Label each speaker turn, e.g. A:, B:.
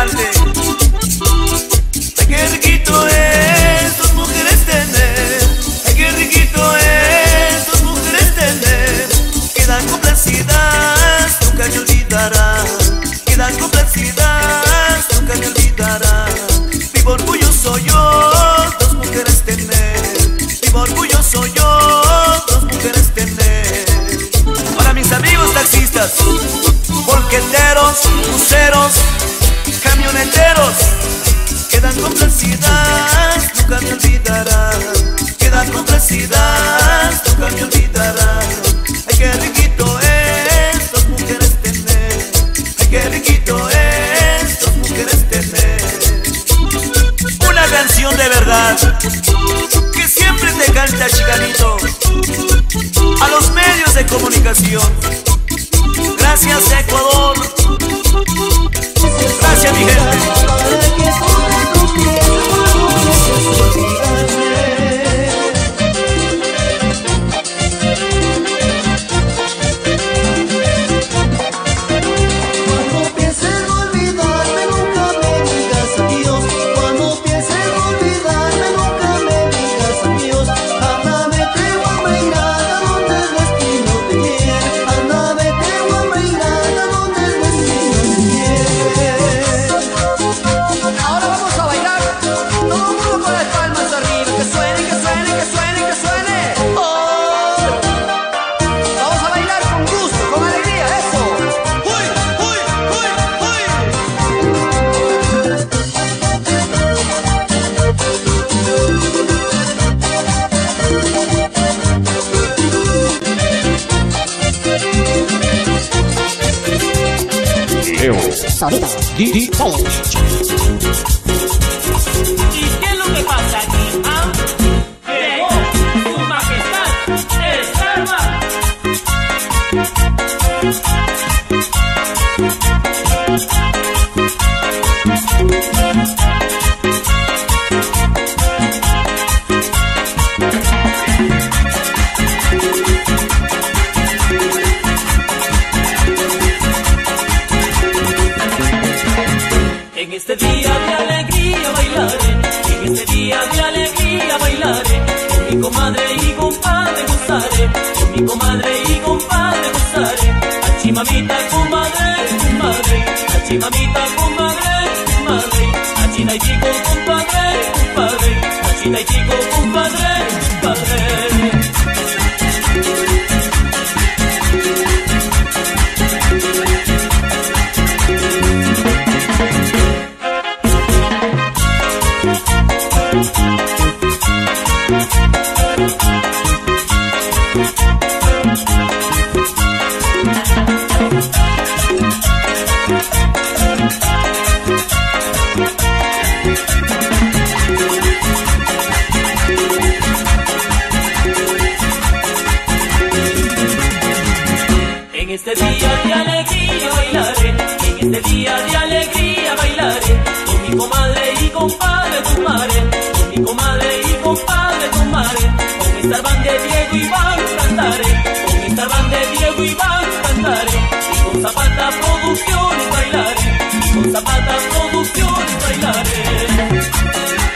A: bailarte. Ay, qué riquito es dos mujeres tener. Ay, qué riquito es dos mujeres tener. Quedan complacidas, nunca me olvidarán. Quedan complacidas, nunca me olvidarán. Vivo orgulloso yo, dos mujeres tener. Vivo orgulloso yo, dos mujeres tener. Para mis amigos taxistas, volqueteros, buceros, camioneteros, quedan complacidas, nunca me olvidarán. Quedan complacidas, nunca me olvidarán. Ay, qué riquito es dos mujeres tener. Ay, qué riquito es dos mujeres tener. Una canción de verdad que siempre te canta Chicanito. A los medios de comunicación, gracias Ecuador, gracias mi gente.
B: Solito, DJ Polish.
C: ¿Y qué es lo que pasa aquí? ¿Ah? Llegó su majestad, el Sarma. En este día de alegría bailaré, en este día de alegría bailaré, con mi comadre y compadre gozaré, con mi comadre y compadre gozaré. Achi mamita, comadre, comadre, achi mamita, comadre, comadre, achi na y chico, compadre, compadre, achi na y chico, compadre, compadre. En este día de alegría bailaré, en este día de alegría bailaré, con mi comadre y compadre tomaré, con mi comadre y compadre tomaré, con esta banda de Diego Iván cantaré, con esta banda de Diego Iván cantaré, y con Zapata Producciones bailaré, y con Zapata Producciones bailaré.